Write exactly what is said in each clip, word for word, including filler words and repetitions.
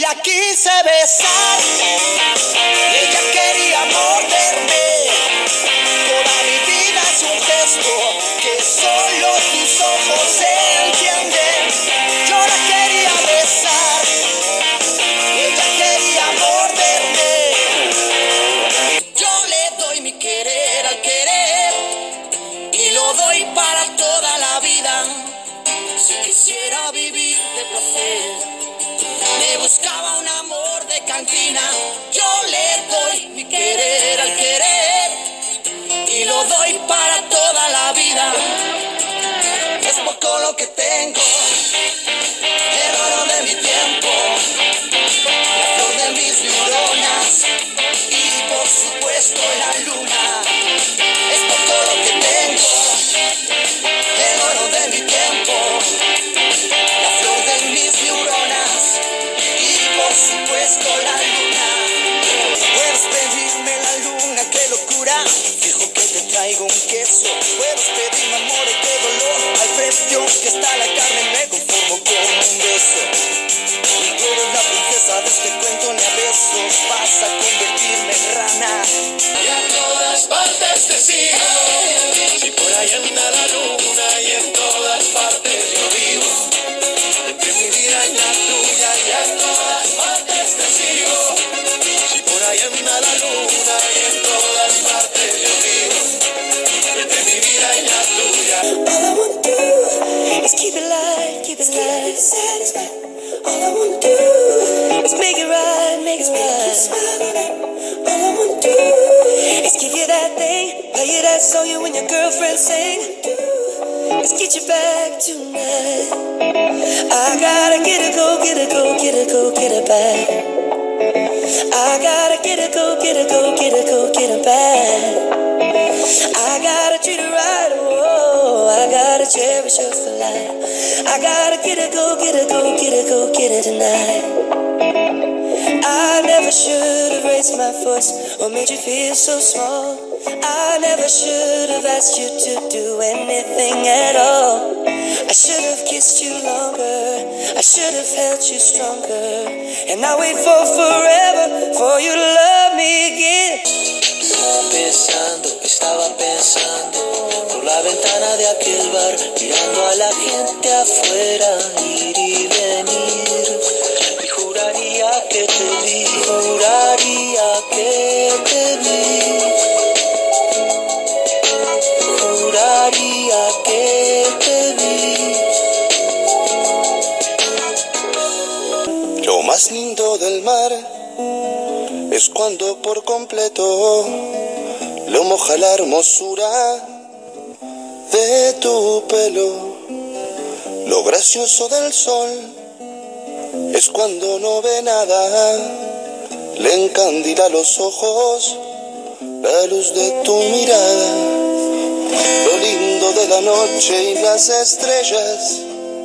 la quise besar, ella quería morderme. Toda mi vida es un gesto que solo tus ojos entienden. Yo la quería besar, ella quería morderme. Yo le doy mi querer al querer y lo doy para toda la vida. Si quisiera vivir de placer, me buscaba un amor de cantina. Yo le doy mi querer al querer y lo doy para toda la vida. Es poco lo que tengo, el oro de mi tiempo, la flor de mis neuronas y por supuesto la luna. Es poco lo que tengo, el oro de mi tiempo, la flor de mis neuronas y por supuesto la luna. Puedes pedirme la luna, qué locura, fijo que te traigo un queso. Puedes pedirme amor y qué dolor, al precio que está la carne me conformo con un beso. Tú eres la princesa de este cuento, ni a besos vas a convertirme en rana. Y a todas partes te sigo, si por ahí anda la luna y en todas partes yo vivo. Entre mi vida y la tuya y a todas partes te sigo, si por ahí anda la luna y en todas partes yo vivo. Entre mi vida y la tuya. All I wanna do is keep it light, keep it light, satisfied. All I wanna do is make it right, make it right. All I wanna do is give you that thing, play you that song you and your girlfriend sing. Let's get you back tonight. I gotta get it, go, get it, go, get it, go, get it back. I gotta get it, go, get it, go, get it, go, get it back. I gotta treat her right, oh, I gotta cherish her for life. I gotta get it, go, get it, go, get it, go, get it tonight. I never should have raised my voice or made you feel so small. I never should have asked you to do anything at all. I should have kissed you longer, I should have held you stronger, and I wait for forever for you to love me again. Pensando, estaba pensando por la ventana de aquel bar, mirando a la gente afuera ir y venir, y juraría que te vi, juraría que te vi, juraría que te vi. Lo más lindo del mar es cuando por completo lo moja la hermosura de tu pelo. Lo gracioso del sol es cuando no ve nada, le encandila los ojos la luz de tu mirada. Lo lindo de la noche y las estrellas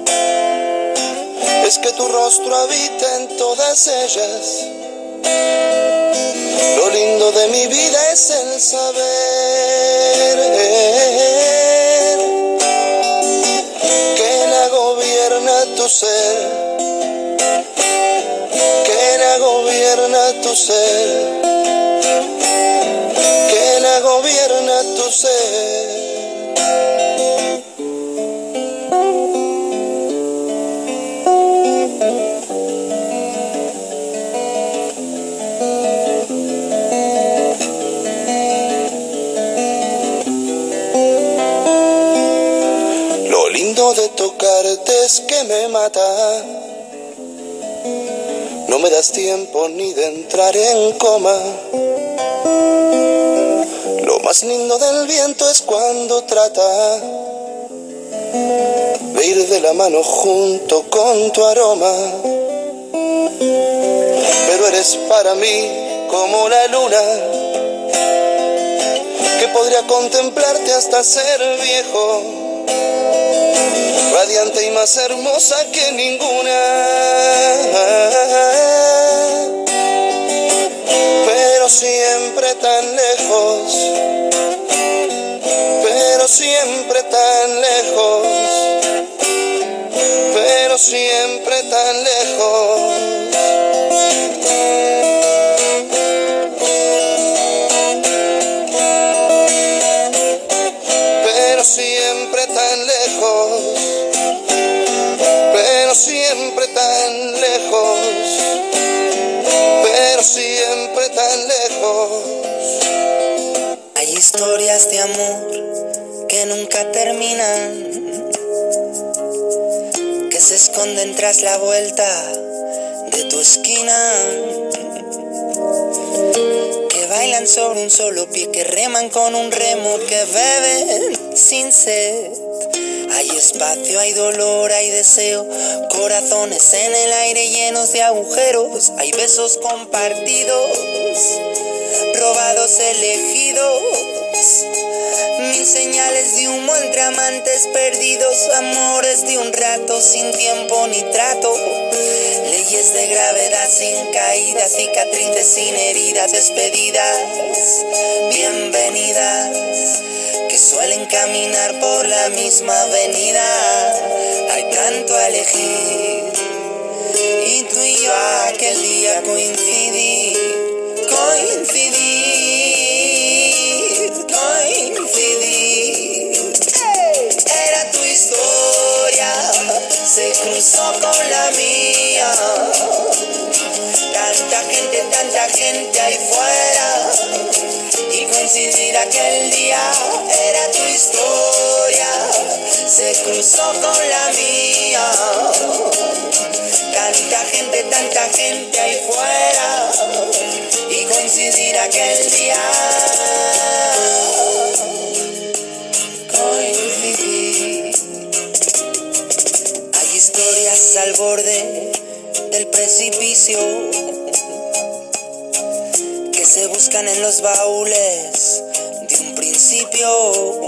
es que tu rostro habita en todas ellas. Lo lindo de mi vida es el saber que la gobierna tu ser, que la gobierna tu ser, que la gobierna tu ser. De tocarte es que me mata, no me das tiempo ni de entrar en coma. Lo más lindo del viento es cuando trata de ir de la mano junto con tu aroma. Pero eres para mí como la luna, que podría contemplarte hasta ser viejo, radiante y más hermosa que ninguna, pero siempre tan lejos, pero siempre tan lejos, pero siempre tan lejos. siempre tan lejos, pero siempre tan lejos. Hay historias de amor que nunca terminan, que se esconden tras la vuelta de tu esquina, que bailan sobre un solo pie, que reman con un remo, que beben sin sed. Hay espacio, hay dolor, hay deseo, corazones en el aire llenos de agujeros. Hay besos compartidos, robados, elegidos, mil señales de humo entre amantes perdidos, amores de un rato sin tiempo ni trato, leyes de gravedad sin caídas, cicatrices sin heridas, despedidas, bienvenidas, que suelen caminar por la misma avenida. Hay tanto a elegir y tú y yo aquel día coincidí, coincidir, coincidir. Era tu historia, se cruzó con la mía. Tanta gente, tanta gente ahí fuera, y coincidir aquel día. Era tu historia, se cruzó con la mía. Tanta gente, tanta gente ahí fuera, y coincidir aquel día. Coincidir. Hay historias al borde del precipicio que se buscan en los baúles de un principio.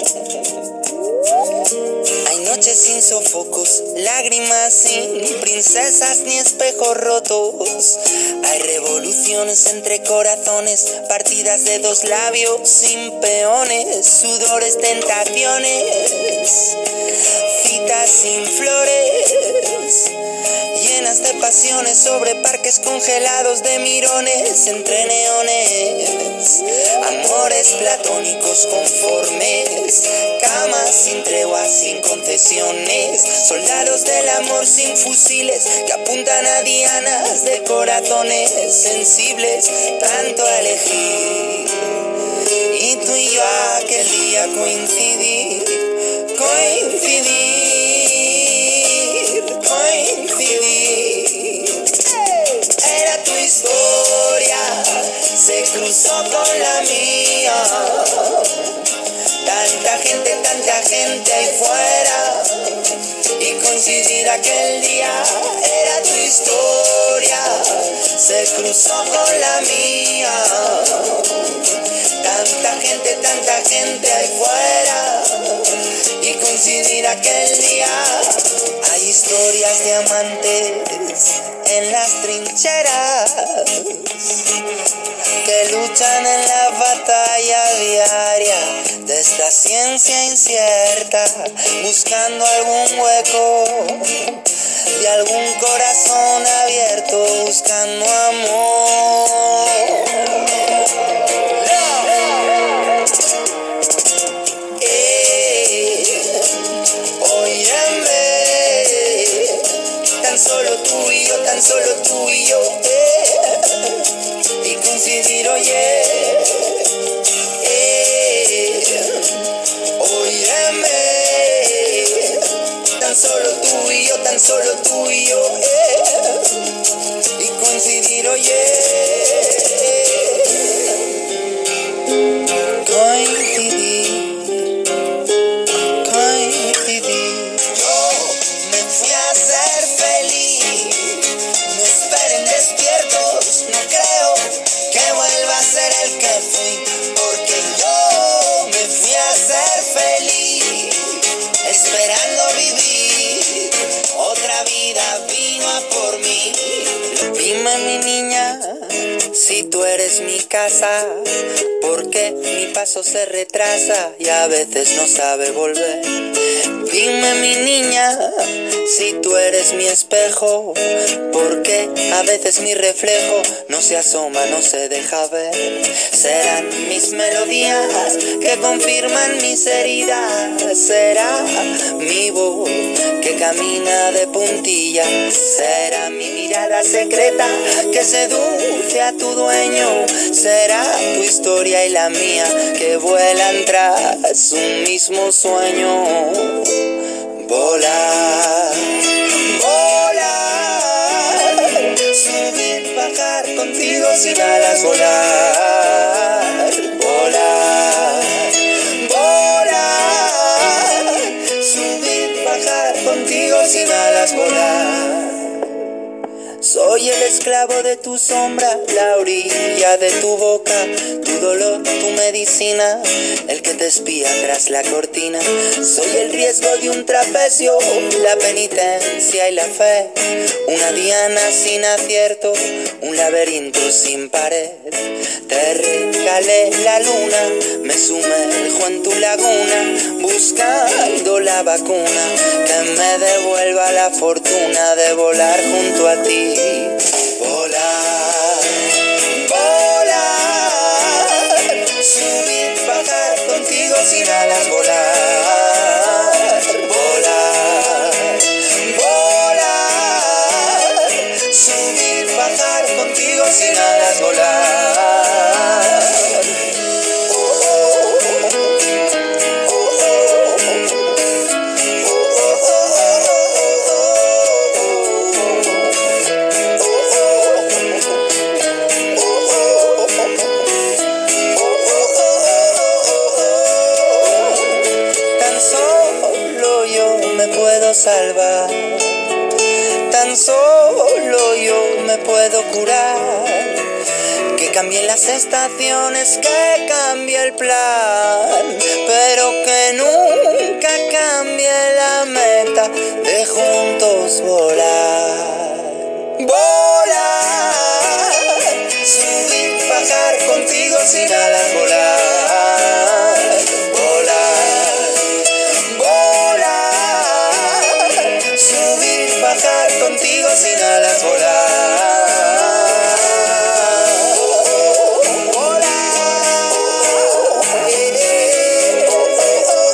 Hay noches sin sofocos, lágrimas sin princesas ni espejos rotos. Hay revoluciones entre corazones, partidas de dos labios sin peones, sudores, tentaciones, citas sin flores, llenas de pasiones sobre parques congelados de mirones entre neones, amores platónicos conformes, camas sin tregua, sin concesiones, soldados del amor sin fusiles que apuntan a dianas de corazones sensibles, tanto a elegir. Y tú y yo aquel día coincidí, coincidir, coincidir. Era tu historia, se cruzó con la mía. Tanta gente, tanta gente ahí fuera, y coincidir aquel día. Era tu historia, se cruzó con la mía. Tanta gente, tanta gente ahí fuera, y coincidir aquel día. Hay historias de amantes en las trincheras que luchan en la batalla diaria de esta ciencia incierta, buscando algún hueco de algún corazón abierto, buscando amor. Tan solo tú y yo, tan solo tú y yo, eh, y coincidir, oye, eh, óyeme, tan solo tú y yo, tan solo tú y yo, eh, y coincidir, oye, coincidir, coincidir. Yo me fui a ser feliz, no esperen despiertos, no creo que vuelva a ser el que fui, porque yo me fui a ser feliz, esperando vivir, otra vida vino a por mí. Dime mi niña, si tú eres mi casa, porque mi paso se retrasa y a veces no sabe volver. Dime mi niña, si tú eres mi espejo, porque a veces mi reflejo no se asoma, no se deja ver. Serán mis melodías que confirman mis heridas, será mi voz que camina de puntillas, será mi mirada secreta que seduce a tu dueño, será tu historia y la mía que vuelan tras un mismo sueño. Volar, volar, subir, bajar contigo sin alas, volar, volar, volar, subir, bajar contigo sin alas, volar. Soy el esclavo de tu sombra, la orilla de tu boca, tu dolor, tu medicina, el que te espía tras la cortina. Soy el riesgo de un trapecio, la penitencia y la fe, una diana sin acierto, un laberinto sin pared. Te regalé la luna, me sumerjo en tu laguna, buscando la vacuna que me devuelva la fortuna de volar junto a ti. Volar, volar, subir, bajar contigo sin alas, volar, volar, volar, subir, bajar contigo sin alas, volar. Salvar, tan solo yo me puedo curar, que cambien las estaciones, que cambie el plan, pero que nunca cambie la meta de juntos volar. Volar, subir, bajar contigo sin alas, volar, volar, volar, subir, bajar contigo sin alas, volar, volar, eh, oh, oh,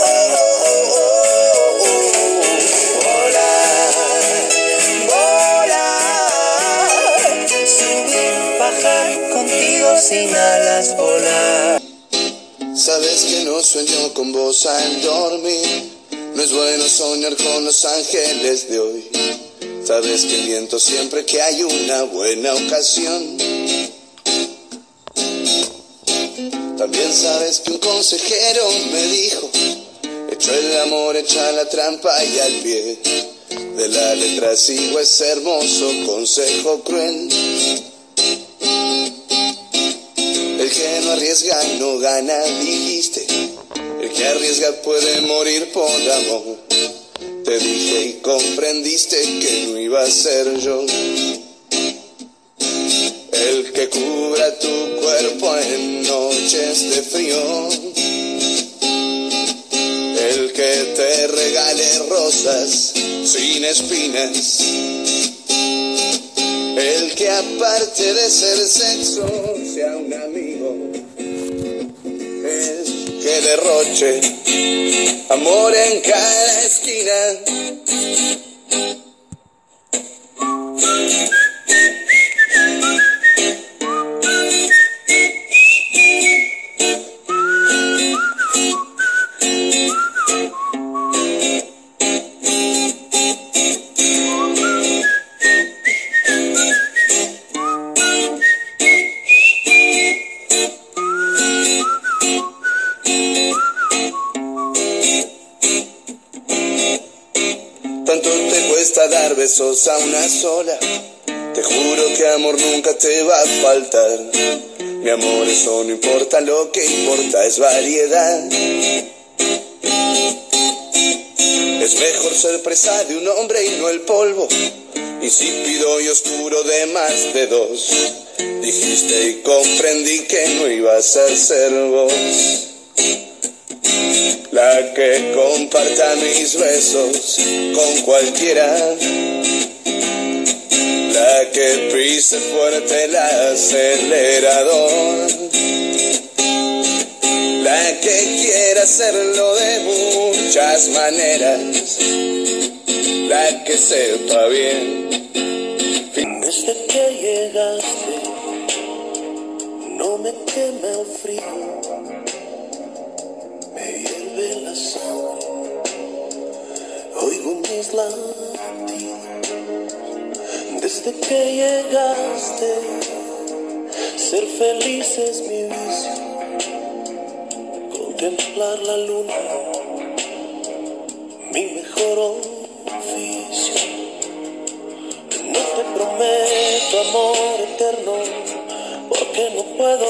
oh, oh, volar, volar, subir, bajar contigo sin alas, volar. Sabes que no sueño con vos al dormir, no es bueno soñar con los ángeles de hoy. Sabes que miento siempre que hay una buena ocasión. También sabes que un consejero me dijo, hecho el amor, echa la trampa y al pie de la letra sigo ese hermoso consejo cruel. El que no arriesga no gana, dijiste. El que arriesga puede morir por amor. Te dije y comprendiste que no iba a ser yo el que cubra tu cuerpo en noches de frío, el que te regale rosas sin espinas, el que aparte de ser sexo sea un amigo, el que derroche amor en cada esquina. Tanto te cuesta dar besos a una sola, te juro que amor nunca te va a faltar. Mi amor, eso no importa, lo que importa es variedad. Es mejor ser presa de un hombre y no el polvo, insípido y oscuro de más de dos. Dijiste y comprendí que no ibas a ser vos la que comparta mis besos con cualquiera, la que pise fuerte el acelerador, la que quiera hacerlo de muchas maneras, la que sepa bien. Desde que llegaste no me quema el frío, me hierve la sangre, oigo mis latidos. Desde que llegaste, ser feliz es mi vicio, contemplar la luna, mi mejor oficio. No te prometo amor eterno, porque no puedo.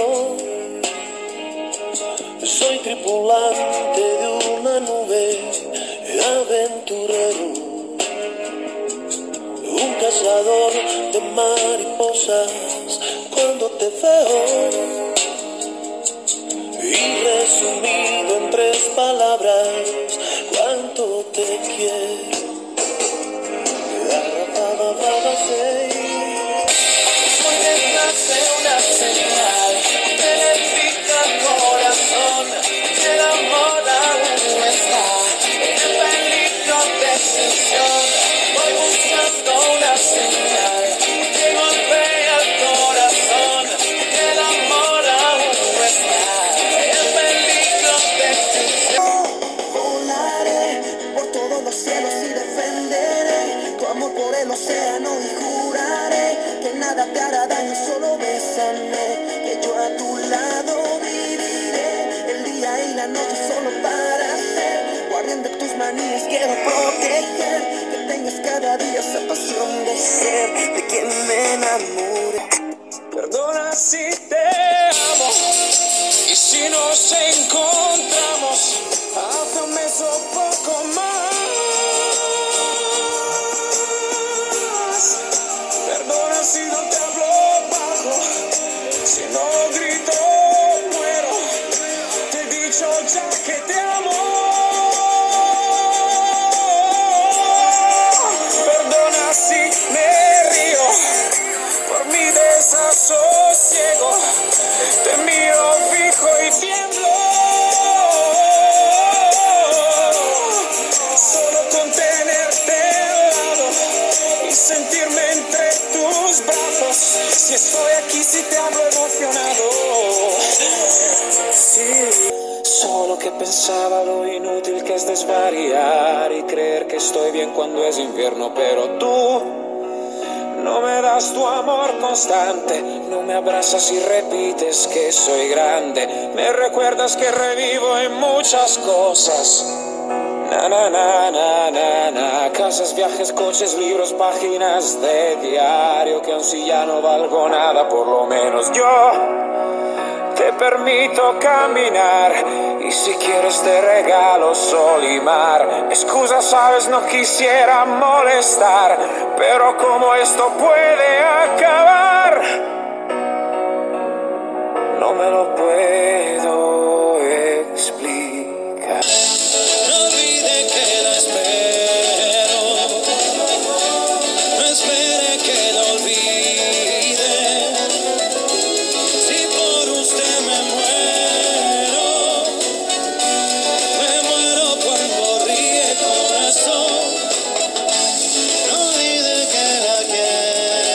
Soy tripulante de una nube, aventurero, un cazador de mariposas. Cuando te veo, y resumido en tres palabras, cuánto te quiero. Soy detrás de una señal, te pica el corazón, el amor aún está en peligro de extinción. Voy buscando una señal que golpea el corazón, el amor aún está en peligro de extinción. Volaré por todos los cielos y defenderé tu amor por el océano y juraré que nada te hará daño, solo bésame, que yo a tu lado viviré el día y la noche solo para ser guardián de tus manías. Quiero proteger que tengas cada día esa pasión de ser de quien me enamore. Perdona si te amo y si nos encontramos hace un mes o poco más. Perdona si no te hablo bajo, si no grito muero, te he dicho ya que te amo. Perdona si me río por mi desasosiego, te miro fijo y tiemblo. Solo con tenerte al lado y sentirme entre tus brazos, si estoy aquí, si te hablo emocionado. Sí. Solo que pensaba lo inútil que es desvariar y creer que estoy bien cuando es invierno, pero tú no me das tu amor constante, no me abrazas y repites que soy grande, me recuerdas que revivo en muchas cosas. Na na na na na na, casas, viajes, coches, libros, páginas de diario, que aun si ya no valgo nada, por lo menos yo te permito caminar, y si quieres te regalo sol y mar. Excusa, sabes, no quisiera molestar, pero como esto puede acabar, no me lo puedo explicar. No olvide que la espero, no espere que lo olvide. Si por usted me muero, me muero cuando ríe corazón. No olvide que la quiero.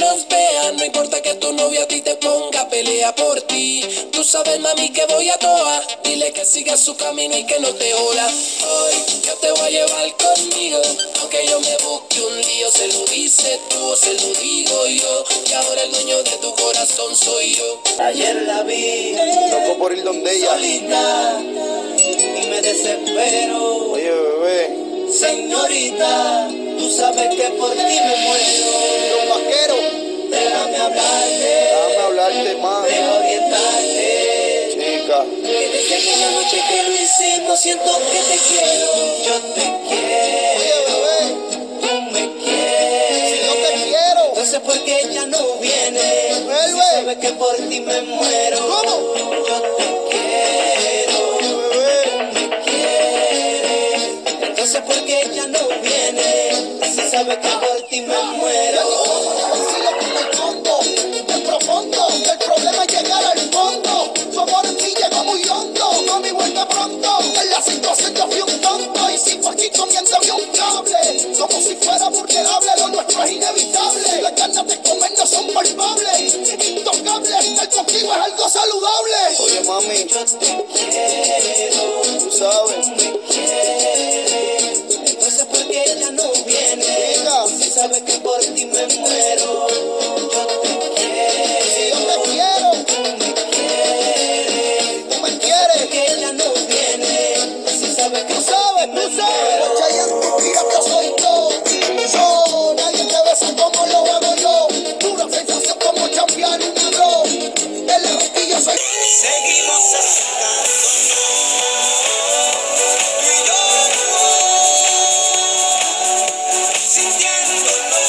nos vean, no importa que tu novio a ti te ponga, pelea por ti. Tú sabes, mami, que voy a toa. Dile que siga su camino y que no te joda. Hoy yo te voy a llevar conmigo, aunque yo me busque un lío. Se lo dices tú, se lo digo yo, y ahora el dueño de tu corazón soy yo. Ayer la vi, Loco por ir donde ella. solita, y me desespero. Oye, bebé. Señorita, tú sabes que por ti me muero. Los vaqueros. Déjame hablarte, Déjame hablarte más. deja orientarte. Chica. Que desde aquella noche que lo hicimos siento que te quiero. Yo te quiero. Oye, bebé. Tú me quieres. Si yo te quiero. Entonces ¿por qué ella no viene? Vuelve. Si sabes que por ti me muero. ¿Cómo? Yo te quiero. Oye, bebé. Me quieres. Entonces ¿por qué ella no viene? Si sabes que por ti me muero. Bien profundo, el problema es llegar al fondo. Tu amor en mí llegó muy hondo. Mami, vuelve pronto. En la situación yo fui un tonto. Y sigo aquí comiéndome un cable. Como si fuera vulnerable, lo nuestro es inevitable. Las ganas de comer no son palpables. Intocable, estar contigo es algo saludable. Oye, mami, Yo te quiero. tú sabes. Me quieres. Entonces ¿por qué ella no viene? Diga. Si sabes que por ti me muero. Yo te quiero. Si yo te quiero, Me quieres. tú me quieres. Que ella no viene. Si sabes que Tú por sabes, ti tú me sabes. muero. Chayanne, tu pirata soy yo. Yo, nadie te besa como lo hago yo. Pura sensación como champion un negro. El rosquillo soy. Seguimos acercándonos, tú y yo, sintiéndonos,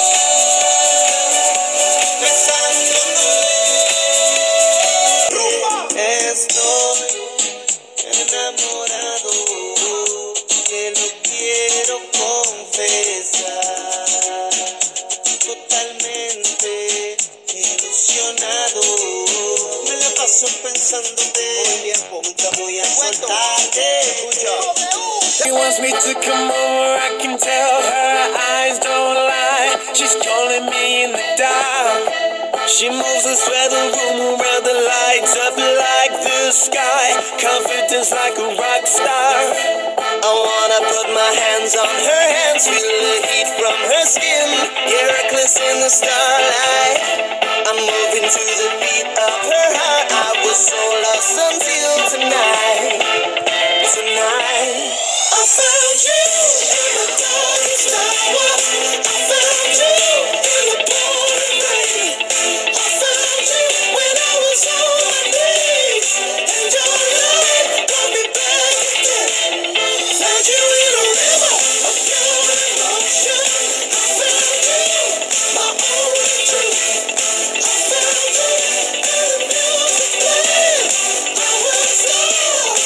besándonos. Estoy enamorado, te lo quiero confesar, totalmente ilusionado. Me la paso pensándote, nunca voy a soltarte. She wants me to come over, I can tell her eyes don't lie. She's calling me in the dark. She moves and swear the room around the lights up like the sky. Confidence like a rock star. I wanna put my hands on her hands, feel the heat from her skin. Yeah, reckless in the starlight. I'm moving to the beat of her heart. I was so lost until tonight. Tonight, I found you in the darkest hour. I found you in the pouring rain. I found you when I was on my knees, and your light brought me back again. Found you in a river of pure emotion. I found you, my only truth. I found you in a music playing. I was lost.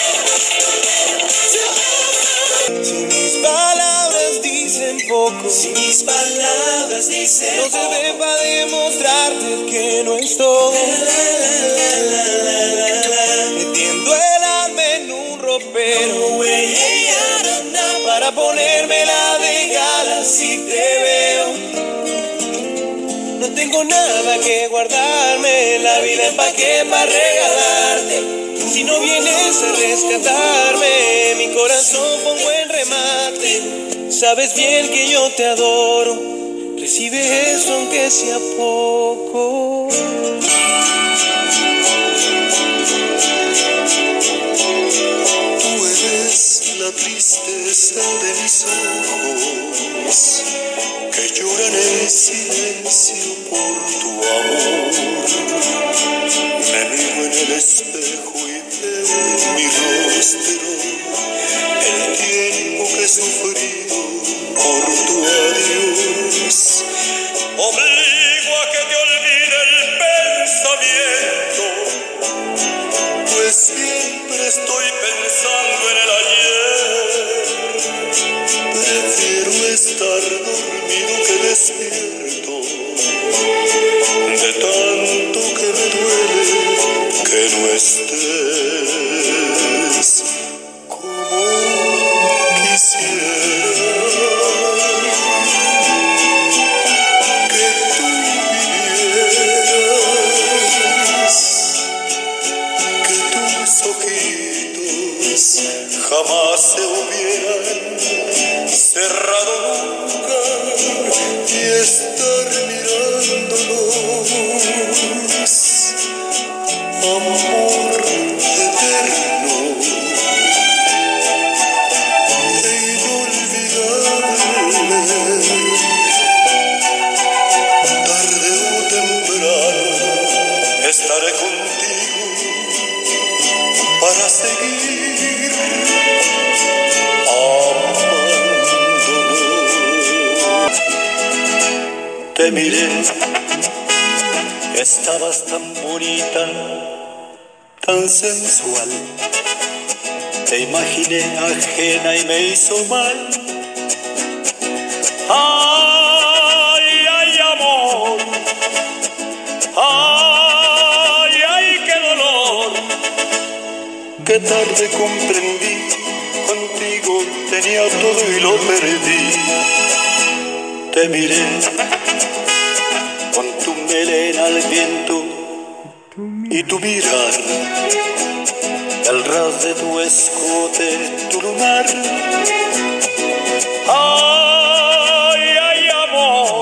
Si mis palabras dicen poco, Si mis palabras dicen no se ve para demostrarte que no estoy metiendo el alma en un ropero para ponérmela de gala si te veo. No tengo nada que guardarme, la vida es pa' qué, pa' regalarte. Si no vienes a rescatarme, mi corazón pongo en remate. Sabes bien que yo te adoro, recibe eso aunque sea poco. Tú eres la tristeza de mis ojos, que lloran en silencio por tu amor. Me miro en el espejo y veo en mi rostro el tiempo que he sufrido por tu adiós. Obligo a que te olvide el pensamiento, pues siempre estoy pensando en el ayer. Prefiero estar dormido que despierto, de tanto que me duele que no estés como quisiera. Que tú jamás se hubieran cerrado nunca y estar mirándonos. Amor eterno e inolvidable, tarde o temprano estaré contigo para seguir amándonos. Te miré, estabas tan bonita, tan sensual. Te imaginé ajena y me hizo mal. Ay, ay, amor. Ay, ay, qué dolor. Qué tarde comprendí, contigo tenía todo y lo perdí. Te miré con tu melena al viento y tu mirar, el ras de tu escote, tu lunar. Ay, ay, amor.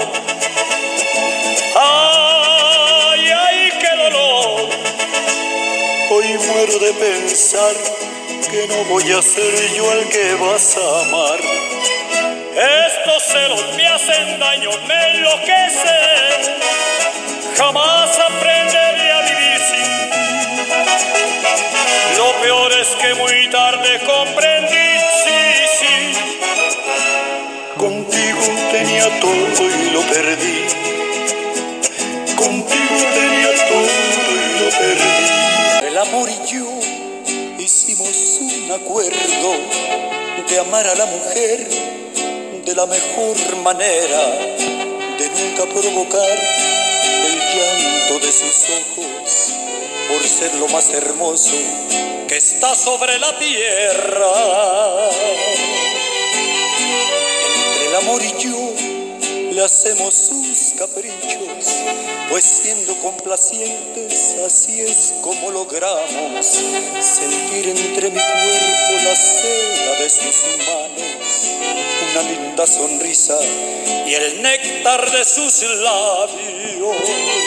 Ay, ay, qué dolor. Hoy muero de pensar que no voy a ser yo el que vas a amar. Estos celos me hacen daño, me enloquecen. Jamás aprenderé a vivir sin ti. Lo peor es que muy tarde comprendí, sí, sí. Contigo tenía todo y lo perdí. Contigo tenía todo y lo perdí. El amor y yo hicimos un acuerdo de amar a la mujer de la mejor manera, de nunca provocar el llanto de sus ojos, por ser lo más hermoso que está sobre la tierra. Entre el amor y yo le hacemos sus caprichos, pues siendo complacientes así es como logramos sentir entre mi cuerpo la seda de sus manos, una linda sonrisa y el néctar de sus labios.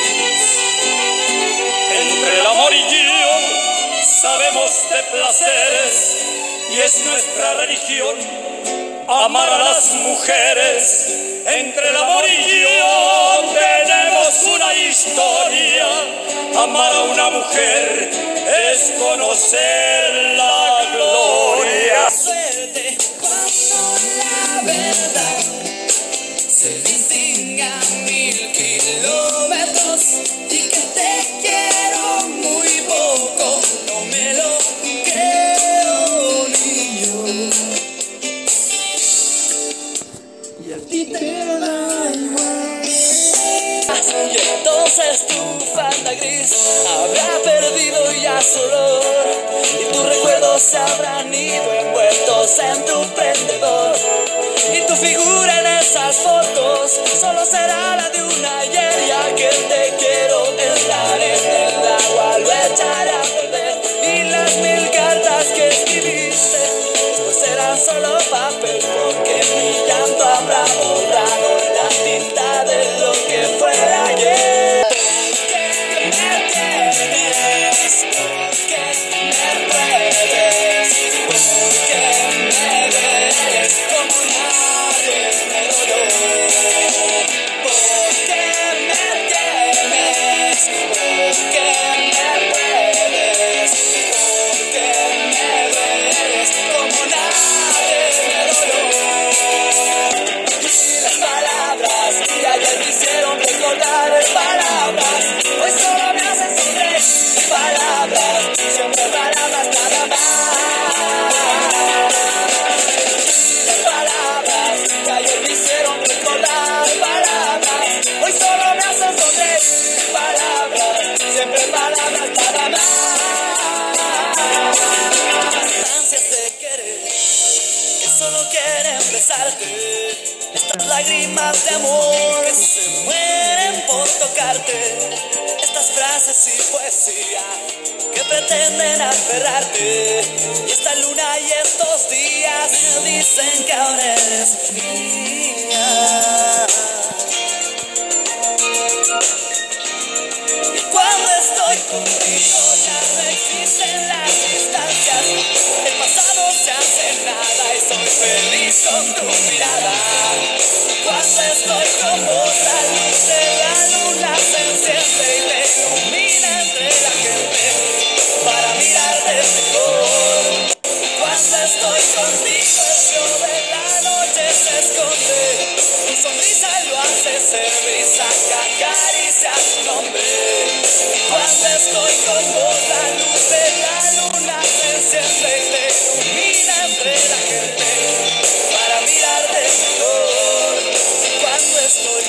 Entre el amor y yo sabemos de placeres y es nuestra religión amar a las mujeres. Entre el amor y yo tenemos una historia. Amar a una mujer es conocer la gloria. Suerte cuando la verdad se distingue a mil kilómetros y que te quiero muy poco, no me lo creo ni yo. Y a ti te da igual. Y entonces tu falda gris habrá perdido ya su olor y tus recuerdos se habrán ido envueltos en tu prendedor. Y tu figura en esas fotos solo será la de una ayer, ya que te quiero estar en el agua, lo echaré a perder. Y las mil cartas que escribiste después serán solo papel, porque mi llanto habrá borrado la tinta de lo que fue ayer. Porque me tienes, porque me puedes, porque me ves como nadie me dio. Porque me tienes, porque me puedes, porque me ves como nadie me dio. Y las palabras que ayer me hicieron recordar palabras, hoy solo me hacen sonreír. Palabras, siempre palabras nada más. Las palabras que ayer me hicieron recordar palabras, hoy solo me hacen sonreír. Palabras, siempre palabras nada más. Ansias de querer que solo quieren besarte, estas lágrimas de amor que se mueren por tocarte, estas frases y poesía que pretenden aferrarte, y esta luna y estos me dicen que ahora eres mía. Y cuando estoy contigo ya no existen las distancias. El pasado se hace nada y soy feliz con tu mirada. Cuando estoy con vos la luz de la luna se enciende y me ilumina entre la gente para mirarte mejor. Cuando estoy contigo el frío de la noche se esconde. Tu sonrisa lo hace ser brisa que acaricia tu nombre. Cuando estoy con vos la luz de la luna se enciende y me ilumina entre la gente para mirarte mejor. Cuando estoy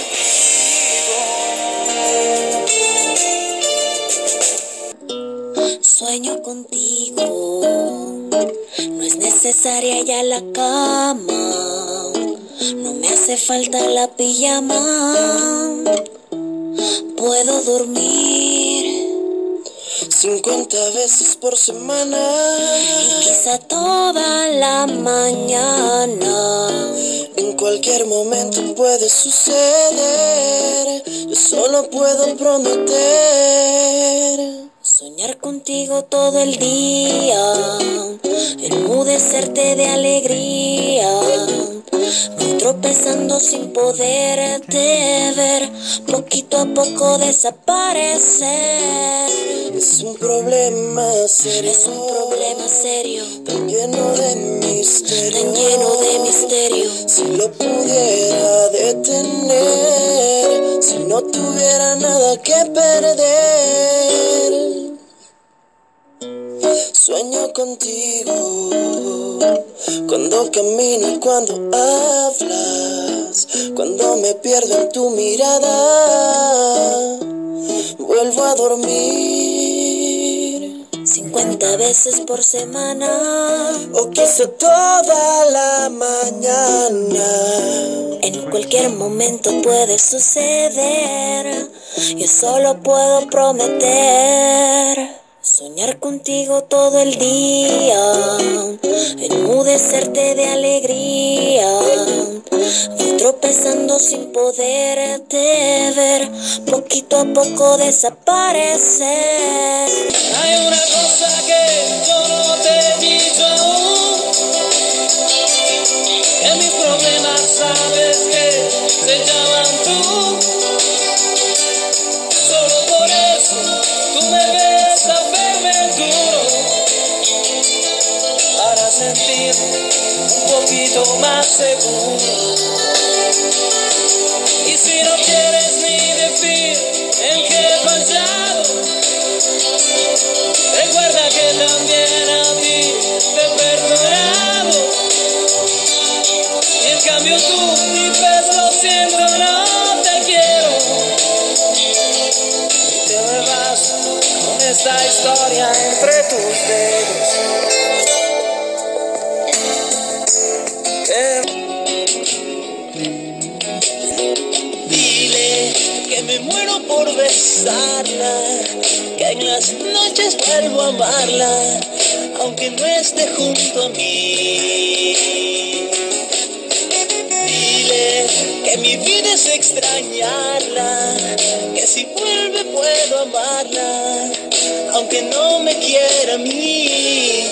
contigo. Sueño contigo, no es necesaria ya la cama, no me hace falta la pijama, puedo dormir cincuenta veces por semana y quizá toda la mañana. En cualquier momento puede suceder, yo solo puedo prometer Soñar contigo todo el día, enmudecerte de alegría, voy tropezando sin poderte ver, poquito a poco desaparecer. Es un problema serio, es un problema serio, tan lleno de misterio, tan lleno de misterio. Si lo pudiera detener, si no tuviera nada que perder. Sueño contigo, cuando camino y cuando hablas, cuando me pierdo en tu mirada, vuelvo a dormir cincuenta veces por semana, o quizá toda la mañana. En cualquier momento puede suceder, yo solo puedo prometer soñar contigo todo el día, enmudecerte de alegría, voy tropezando sin poderte ver, poquito a poco desaparecer. Hay una cosa que yo no te he dicho aún, que mis problemas sabes que se llaman tú. Solo por eso tú me ves hacerme duro, para sentirme un poquito más seguro. Y si no quieres ni decir en qué he fallado, recuerda que también a ti te he perdonado. Y en cambio tú dices lo siento, no te quiero. Y te me vas con esta historia entre tus dedos. Eh. Dile que me muero por besarla, que en las noches vuelvo a amarla, aunque no esté junto a mí. Dile que mi vida es extrañarla, que si vuelve puedo amarla, aunque no me quiera a mí.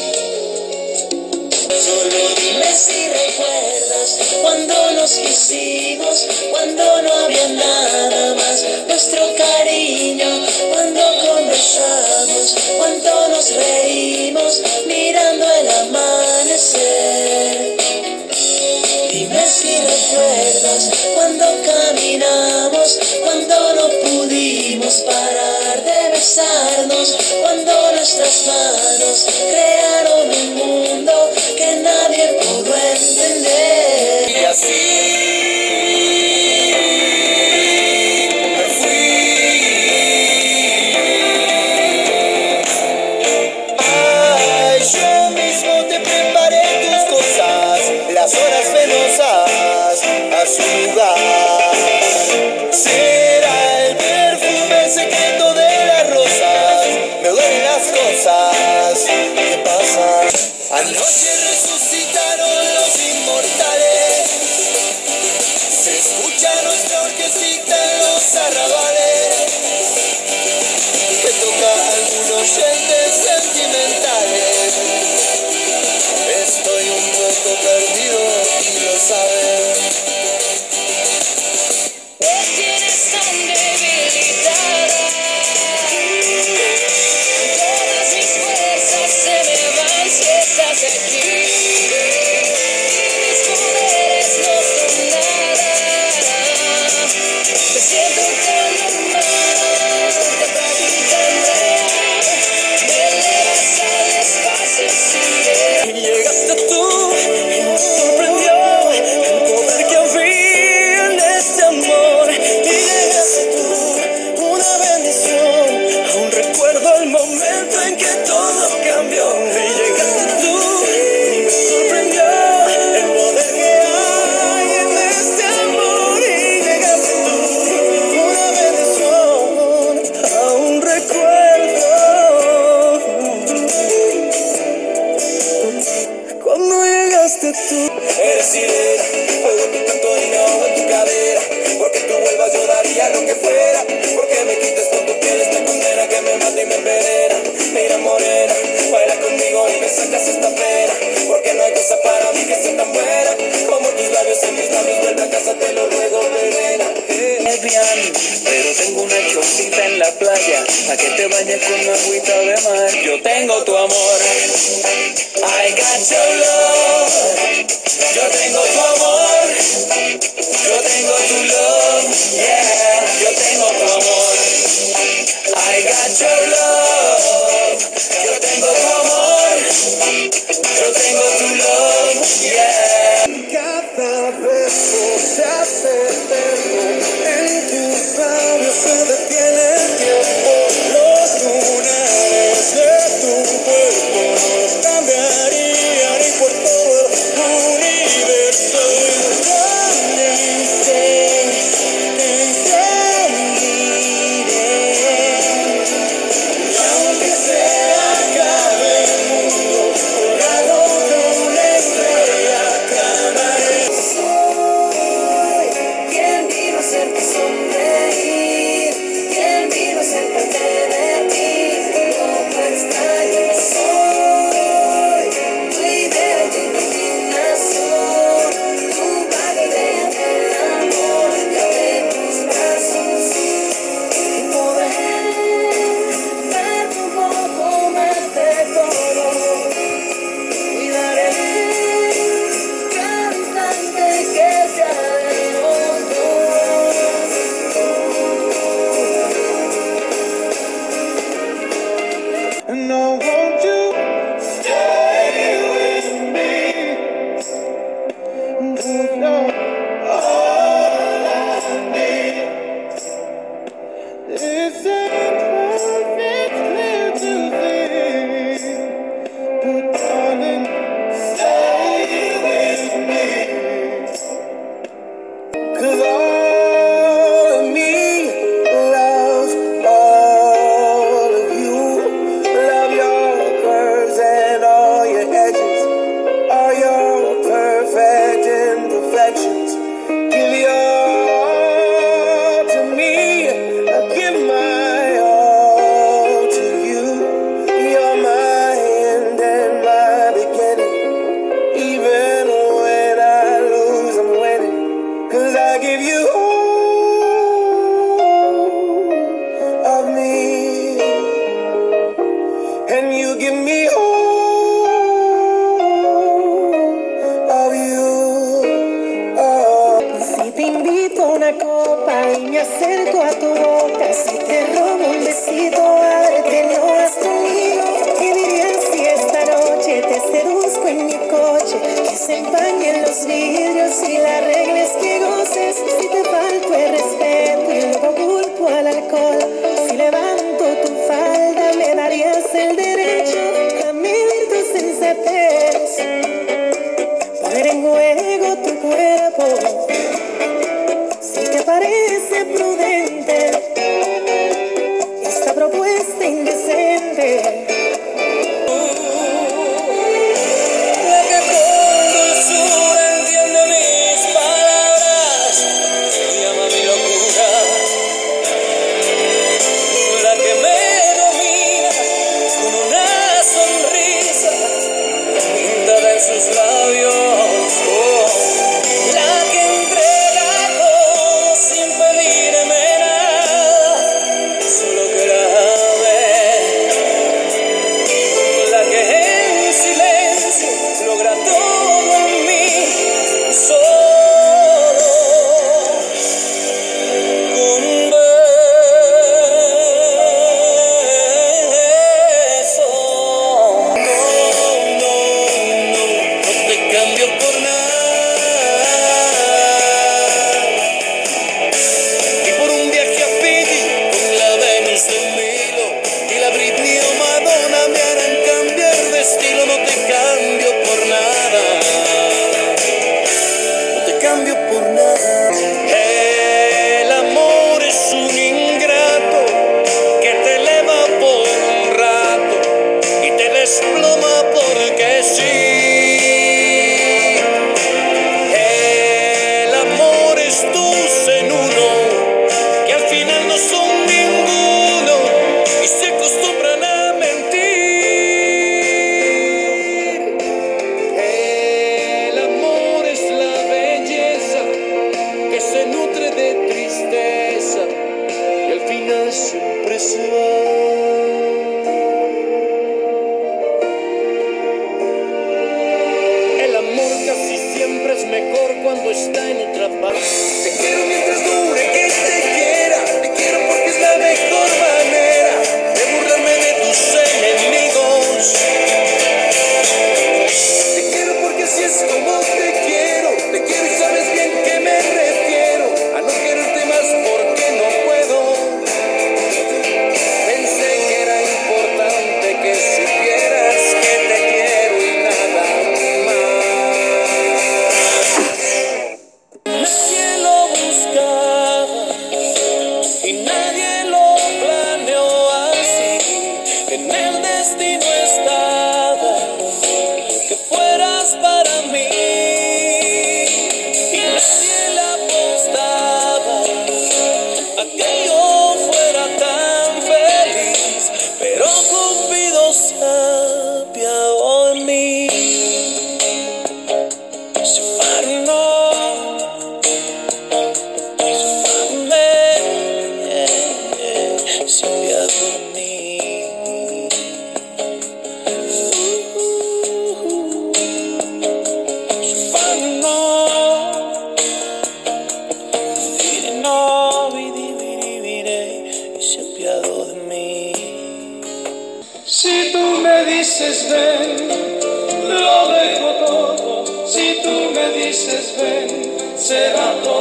Solo dime si recuerdas cuando nos quisimos, cuando no había nada más, nuestro cariño, cuando conversamos, cuando nos reímos, mirando el amanecer. Dime si recuerdas cuando caminamos, cuando no pudimos parar de besarnos, cuando nuestras manos crearon un mundo que nadie pudo entender. Y así me fui. Ay, yo mismo te preparé tus cosas, las horas penosas a su lugar. Será el perfume secreto de las rosas, me duelen las cosas que pasan. Anoche resucitaron fuiste tú. Eres sirena, juego tu canto y me ahogo en tu cadera. Porque tú vuelvas yo daría lo que fuera. Porque me quites con tu piel esta condena que me mata y me envenena. Mira morena, baila conmigo y me sacas esta pena. Porque no hay cosa para mí que sea tan buena como tus labios en mis labios. Vuelve a casa, te lo ruego, Verena. Bien, pero tengo una chocita en la playa, pa' que te bañes con agüita de mar. Yo tengo tu amor, I got your love. Yo tengo tu amor. Yo tengo tu love. Yeah, yo tengo tu amor. I got your love. Yo tengo tu amor. Yo tengo tu love. Yeah. Cada beso se hace eterno, en tus labios se detiene el tiempo. Los lunares de tu cuerpo no los cambiaría ni por todo.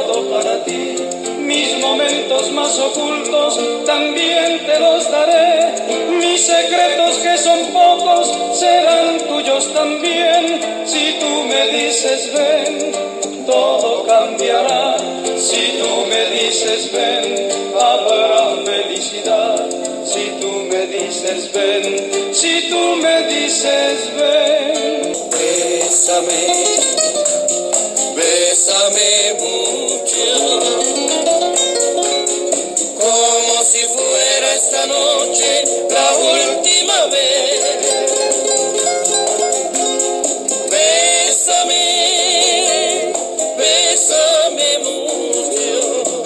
todo para ti. Mis momentos más ocultos también te los daré. Mis secretos que son pocos serán tuyos también. Si tú me dices ven, todo cambiará. Si tú me dices ven, habrá felicidad. Si tú me dices ven, si tú me dices ven. Bésame, bésame mucho, como si fuera esta noche la última vez. Bésame, bésame mucho,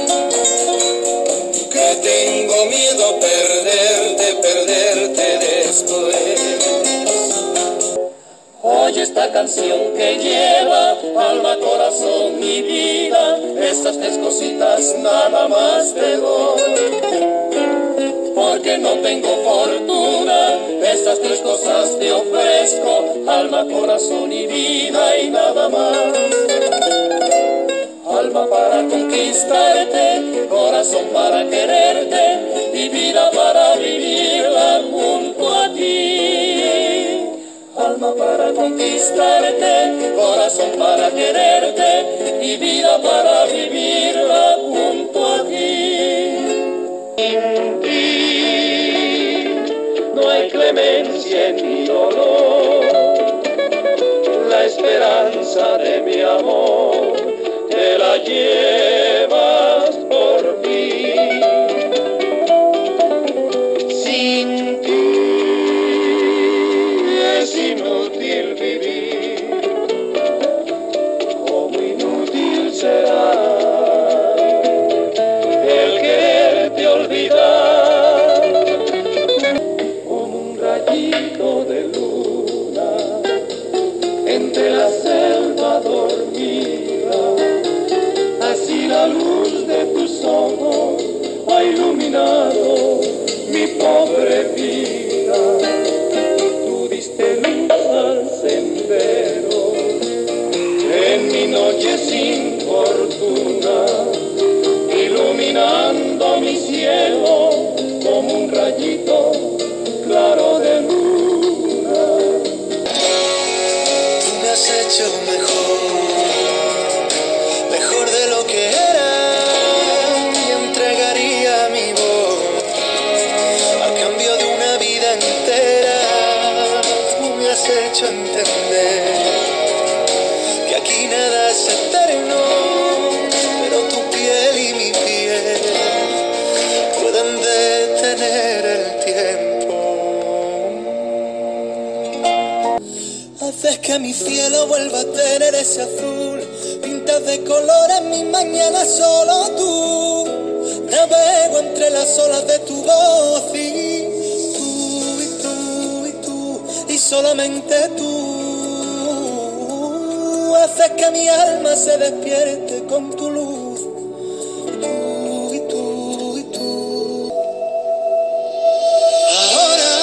que tengo miedo perderte, perderte después. Oye esta canción que lleva alma, corazón y vida. Estas tres cositas nada más te doy, porque no tengo fortuna. Estas tres cosas te ofrezco, alma, corazón y vida y nada más. Alma para conquistarte, corazón para quererte y vida para vivirla junto a ti. Alma para conquistarte, corazón para quererte y vida para vivirla junto a ti. Sin ti no hay clemencia ni dolor, la esperanza de mi amor te la llevas por mí. Sin ti es inútil vivir, como inútil será el quererte olvidar. Como un rayito de luna entre la selva dormida, así la luz de tus ojos ha iluminado mi pobre vida. Tú diste luz al sendero en mi noche sin fortuna, iluminando mi cielo como un rayito claro de luna. Tú me has hecho mejor, mejor de lo que era, y entregaría mi voz a cambio de una vida entera. Tú me has hecho entender que aquí nada es eterno, pero tu piel y mi piel pueden detener el tiempo. Haces que mi cielo vuelva a tener ese azul, pintas de colores mi mañana solo tú. Navego entre las olas de tu voz y tú, y tú, y tú, y solamente tú. Haces que mi alma se despierte con tu luz, tú, y tú, y tú. Ahora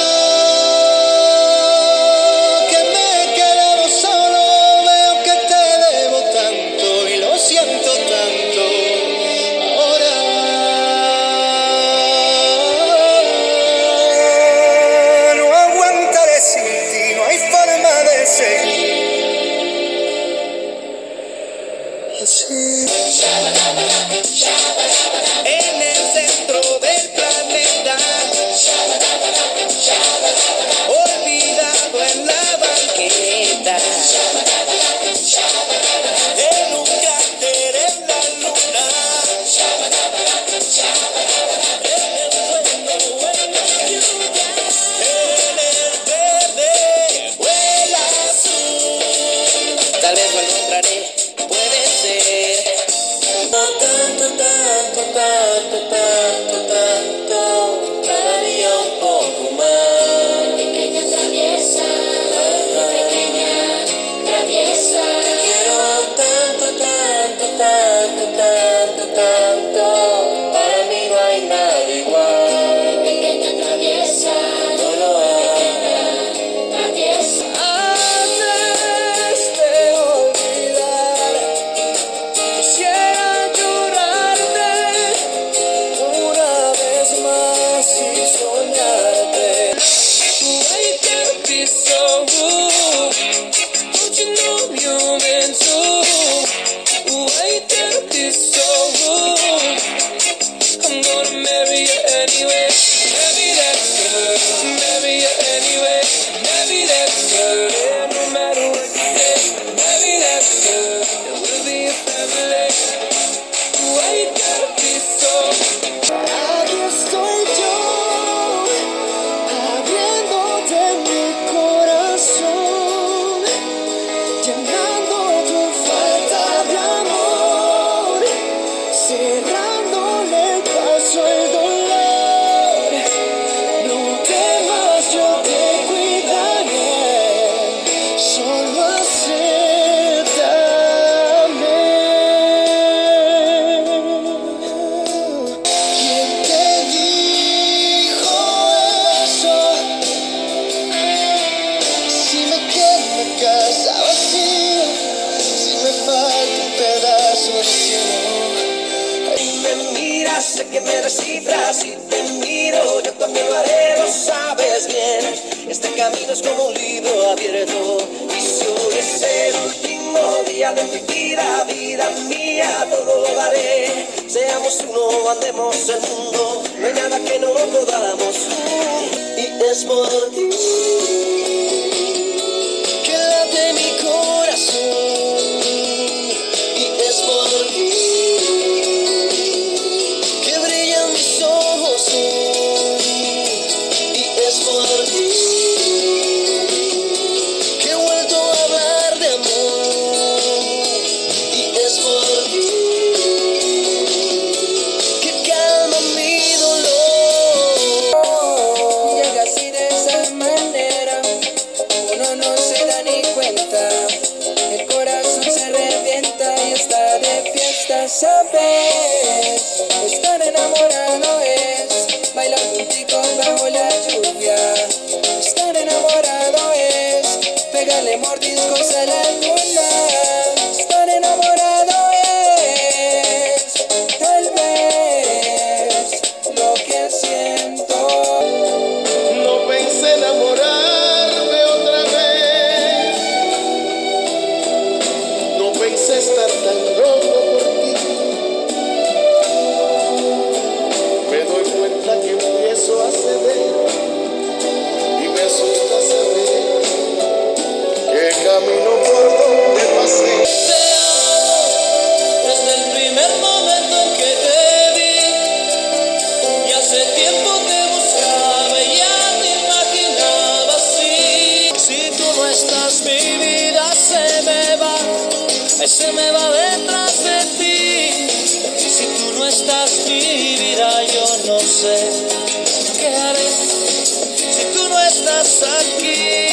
que me he quedado solo, veo que te debo tanto y lo siento tanto. Ahora no aguantaré sin ti, no hay forma de seguir así. En el centro del planeta, olvidado en la banqueta, en un cráter en la luna, en el suelo, en la lluvia, en el verde o el azul. Tal vez lo encontraré, puede ser. Ta, ta, ta, ta, ta, ta, ta, ta. Don't you know you're meant to? Why can't be so rude? I'm gonna marry you anyway. Marry that girl, marry you anyway. Marry that girl, yeah, no matter what you say. Marry that girl, and we'll be a family. Why you gotta be so? Aquí estoy yo, abriéndote mi corazón, llenando tu falta de amor, cerrándole el paso al dolor. No temas, yo te cuidaré, solo acéptame. ¿Quién te dijo eso? Si me quedo en casa vacía, si me falta un pedazo de cielo. Y me miras, sé que me descifras. Si te miro, yo también lo haré, lo sabes bien. Este camino es como un libro abierto. Y si hoy es el último día de mi vida, vida mía, todo lo daré. Seamos uno, andemos el mundo, no hay nada que no podamos. Y es por ti que late mi corazón. Y es por ti que brillan mis ojos hoy. Y es por ti que he vuelto a hablar de amor. Y es por ti que calma mi dolor. Llega así de esa manera, uno no se da ni cuenta. El corazón se revienta y está de fiesta, ¿sabes? Estar enamorado es bailar contigo bajo la lluvia. Estar enamorado es pegarle mordiscos a la luna. Estar enamorado es tal vez lo que siento. No pensé enamorarme otra vez. No pensé estar tan loco por ti. Me doy cuenta que empiezo a ceder y me asusta saber que camino por donde pasé. Te amo desde el primer momento en que te vi. Y hace tiempo te buscaba y ya te imaginaba así. Si tú no estás, mi vida se me va, se me va detrás de ti. Si tú no estás, mi vida, yo no sé qué haré. Si tú no estás aquí.